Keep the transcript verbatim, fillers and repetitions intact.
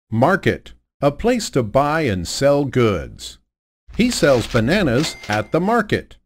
Market, a place to buy and sell goods. He sells bananas at the market.